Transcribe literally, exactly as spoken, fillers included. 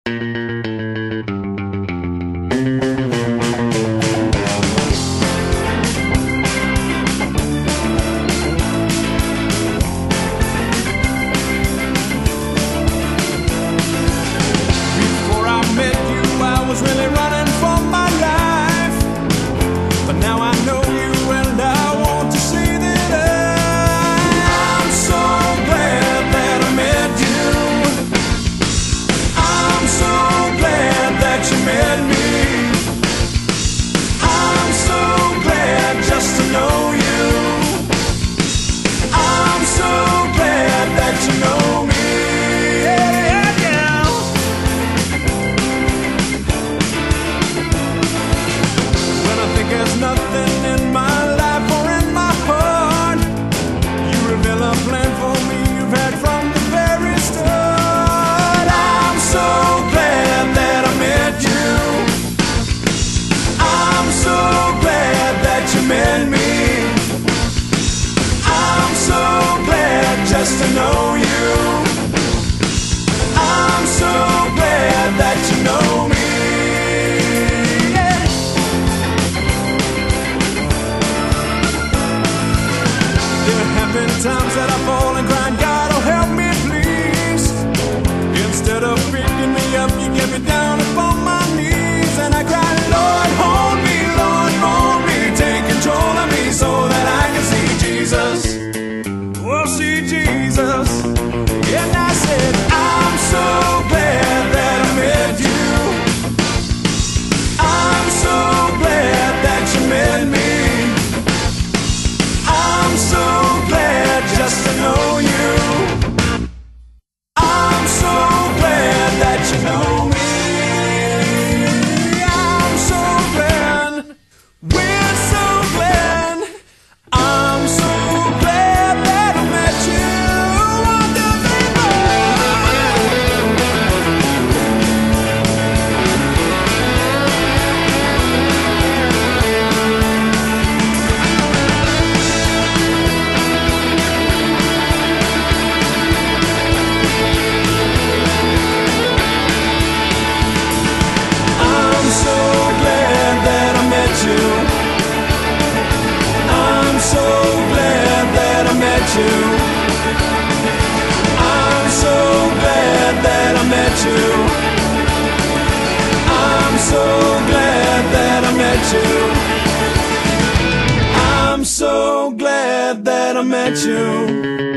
Just to know you, I'm so glad that you know me. Yeah. There have been times that I fall and cry, God, oh help me please. Instead of picking me up, you get me down upon my knees, and I cry, Lord, hold me, Lord, hold me, take control of me so that I can see Jesus. Oh, see Jesus. And I said, I'm so glad that I met you. I'm so glad that you met me. I'm so glad just to know you. I'm so glad that you know me. I'm so glad. We're so glad. I'm so glad that I met you. I'm so glad that I met you. I'm so glad that I met you. I'm so glad that I met you. I'm so glad that I met you.